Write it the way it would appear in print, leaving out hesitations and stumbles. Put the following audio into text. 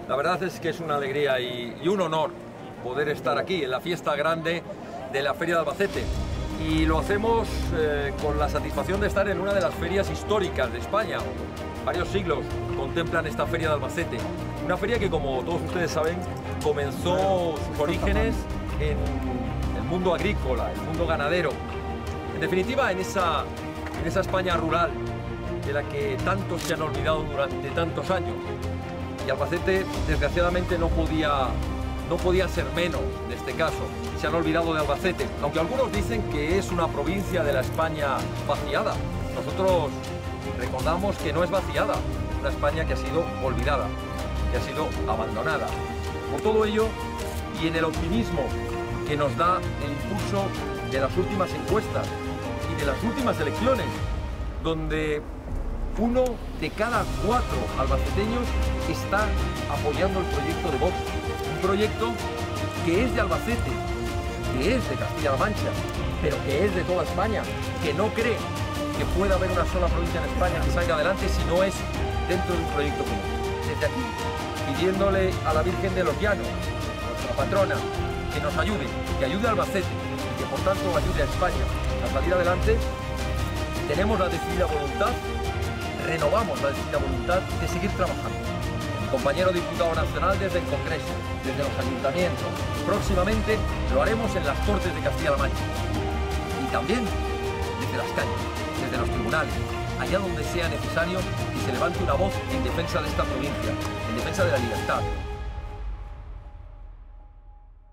La verdad es que es una alegría y un honor poder estar aquí en la fiesta grande de la Feria de Albacete. Y lo hacemos con la satisfacción de estar en una de las ferias históricas de España. Varios siglos contemplan esta Feria de Albacete. Una feria que, como todos ustedes saben, comenzó sus orígenes en el mundo agrícola, el mundo ganadero. En definitiva, en esa España rural de la que tantos se han olvidado durante tantos años. Y Albacete, desgraciadamente, no podía ser menos en este caso. Se han olvidado de Albacete, aunque algunos dicen que es una provincia de la España vaciada. Nosotros recordamos que no es vaciada, es una España que ha sido olvidada, que ha sido abandonada. Por todo ello, y en el optimismo que nos da el impulso de las últimas encuestas y de las últimas elecciones, donde 1 de cada 4 albaceteños está apoyando el proyecto de Vox. Un proyecto que es de Albacete, que es de Castilla-La Mancha, pero que es de toda España, que no cree que pueda haber una sola provincia en España que salga adelante si no es dentro de un proyecto común. Desde aquí, pidiéndole a la Virgen de los Llanos, nuestra patrona, que nos ayude, que ayude a Albacete y que por tanto ayude a España a salir adelante, tenemos la decidida voluntad, renovamos la decidida voluntad de seguir trabajando. Mi compañero diputado nacional desde el Congreso, desde los ayuntamientos, próximamente lo haremos en las Cortes de Castilla-La Mancha y también desde las calles, desde los tribunales, allá donde sea necesario que se levante una voz en defensa de esta provincia, en defensa de la libertad,